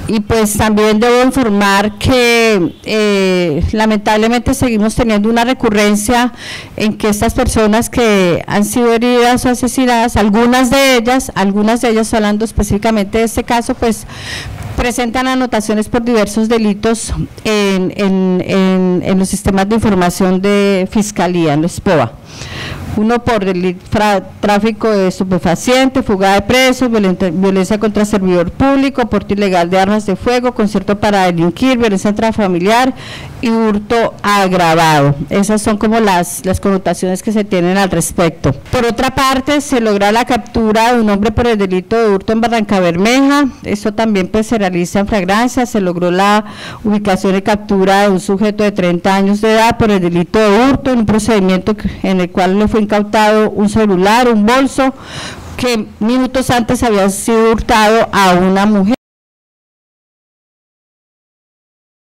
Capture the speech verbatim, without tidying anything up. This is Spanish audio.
Y pues también debo informar que eh, lamentablemente seguimos teniendo una recurrencia en que estas personas que han sido heridas o asesinadas, algunas de ellas, algunas de ellas hablando específicamente de este caso, pues presentan anotaciones por diversos delitos en, en, en, en los sistemas de información de Fiscalía, en los P O A. Uno por el tráfico de estupefacientes, fuga de presos, violencia, violencia contra servidor público, porte ilegal de armas de fuego, concierto para delinquir, violencia intrafamiliar y hurto agravado. Esas son como las, las connotaciones que se tienen al respecto. Por otra parte, se logra la captura de un hombre por el delito de hurto en Barrancabermeja. Esto también pues se realiza en flagrancia. Se logró la ubicación y captura de un sujeto de treinta años de edad por el delito de hurto en un procedimiento en el cual le fue incautado un celular, un bolso que minutos antes había sido hurtado a una mujer.